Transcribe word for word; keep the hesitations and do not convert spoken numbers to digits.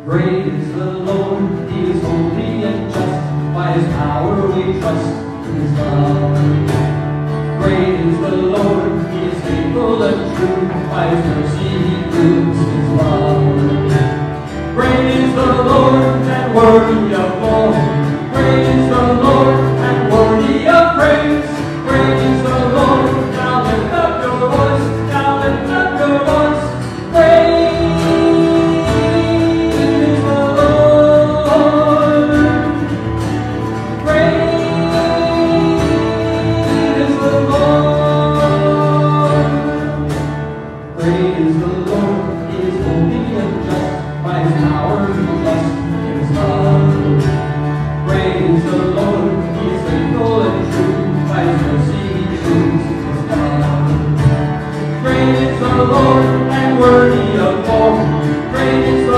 Great is the Lord, He is holy and just. By His power we trust in His love. Great is the Lord, He is faithful and true. By His mercy He proves His love. Great is the Lord and worthy of glory. Great is the Lord and worthy of praise. Great is the Lord, now lift up your voice, now lift up your voice. Great is the Lord. Great is the Lord. Great is the Lord, He is holy and just. By His power we trust in His love. Great is the Lord, He is faithful and true. By His mercy He proves His love. Great is the Lord and worthy of glory. Great is the